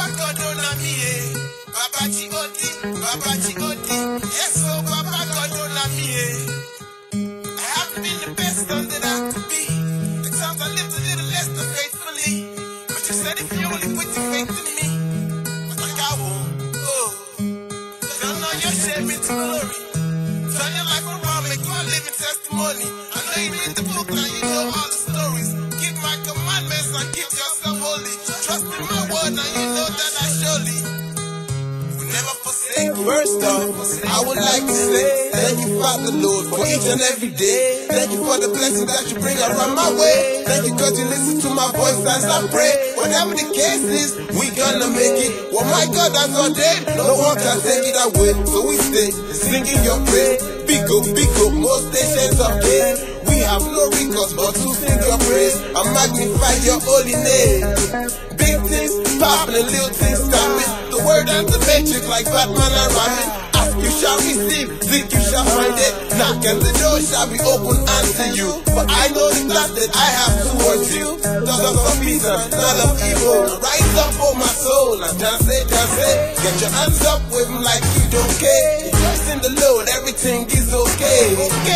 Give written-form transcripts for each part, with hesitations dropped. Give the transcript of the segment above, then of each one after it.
Papa God don't love me, Papa G.O.D. Yes, so Papa God don't love me, I haven't been the best son that I could be. At times I lived a little less than faithfully. But you said if you only put your faith in me, it's like I won't. Oh, I know you're sharing to glory. Turn your life around, make you a living testimony. I know you read the book, now you know all the stories. Keep my commandments and keep yourself holy. Trust in my word, now you know that I surely will never forsake. First off, I would like to say thank you, Father Lord, for each and every day. Thank you for the blessings that you bring around my way. Thank you cause you listen to my voice as I pray. Whatever the case is, we gonna make it. Well, my God, that's ordained. No one can take it away. So we stay singing your praise. Big up, most stations of day. We have no recourse but to sing your praise and magnify your holy name. Big things, popping and little things, stop it. The word and the matrix like Batman and Robin. Ask you shall receive, seek you shall find it. Knock and the door shall be open unto you. For I know the thoughts that I have towards you, thoughts of peace and not of evil. Rise up, oh my soul, and dance it. Get your hands up, wave them like you don't care. Rejoice in the Lord, everything is okay.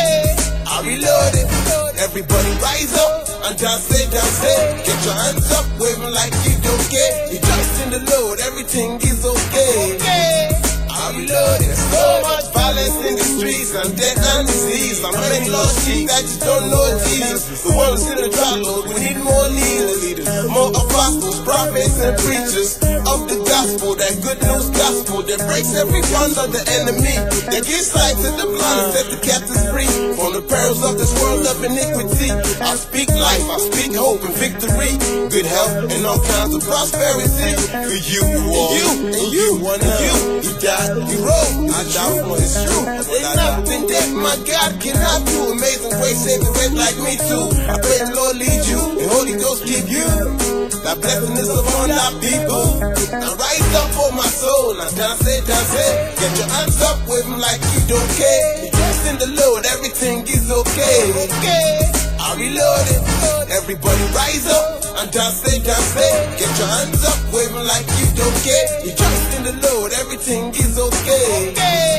I reload it. Everybody rise up and dance it. Get your hands up, wave them like you don't care. Rejoice in the Lord, everything is okay. I reload it. So much violence in the streets and death and disease. I'm many lost sheep that just don't know Jesus. The world is in a drought, Lord. We need more leaders, more apostles, prophets, and preachers of the gospel, that good news gospel that breaks every bond of the enemy, that gives sight to the blind and set the captives free from the perils of this world of iniquity. I speak life, I speak hope and victory, good health and all kinds of prosperity for you, you, he died, he rose, I died for his truth. There's nothing that my God cannot do. Amazing grace, save the red like me too. I pray the Lord lead you and Holy Ghost keep you. That blessing is upon our people. Now rise up for my soul, now dance it. Get your hands up, wave them like you don't care. Rejoice in the Lord, everything is okay. I reload it. Everybody rise up and dance it. Get your hands up, wave them like you don't care. Rejoice in the Lord, everything is okay.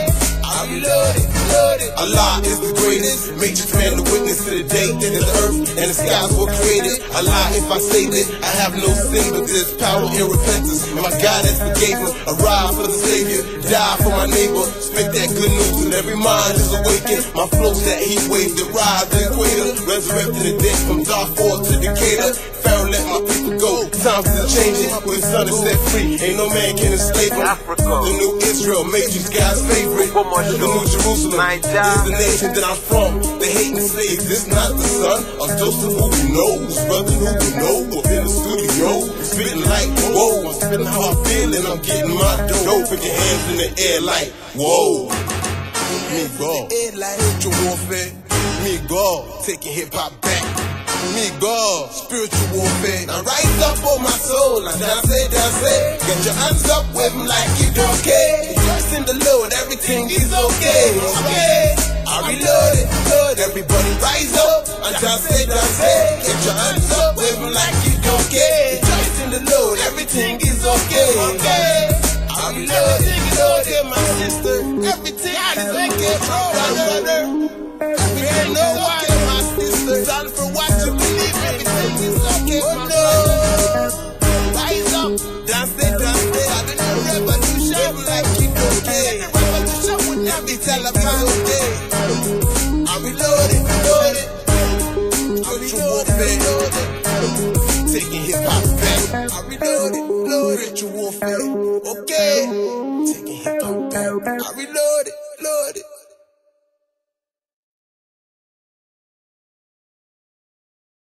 I reload it. Allah is the greatest. Matrix man, the witness to the day that the earth and the skies were created. Allah, if I say that I have no sin, but there's power in repentance. And my God has forgave me. Arrive for the Savior, die for my neighbor. Spit that good news and every mind is awakened. My flow's that heat wave that rise the equator. Resurrected the dead from Darfur to Decatur. Pharaoh let my people go. Times is changing, with the sun is set free. Ain't no man can enslave them. The new Israel, Matrix, God's favorite. The new Jerusalem is the nation that I'm from. The hating slaves, it's not the son of Joseph who we know, brother who we know. Up in the studio, spitting like whoa. I'm spitting how I feel and I'm getting my dough. Put your hands in the air like whoa. Me God, spiritual warfare. Me God, taking hip hop back. Me God, spiritual warfare. Now rise up for my soul, now dance it. Get your hands up, wave them like you don't care. Rejoice in the Lord, everything is okay. I reload it. Everybody rise up and dance it. Get your hands up, wave them like you don't care. Rejoice in the Lord, everything is okay. I reload it, my sister. Everything is okay, brother. Everything is okay, my sister. Time for what you believe, everything is okay, my brother. Rise up, dance it. I've been a revolution like you don't care. Revolution would not be televised okay. I reload it. Spiritual warfare. Taking hip hop back. I reload it. Spiritual warfare. Okay. Taking hip hop back. I reload it.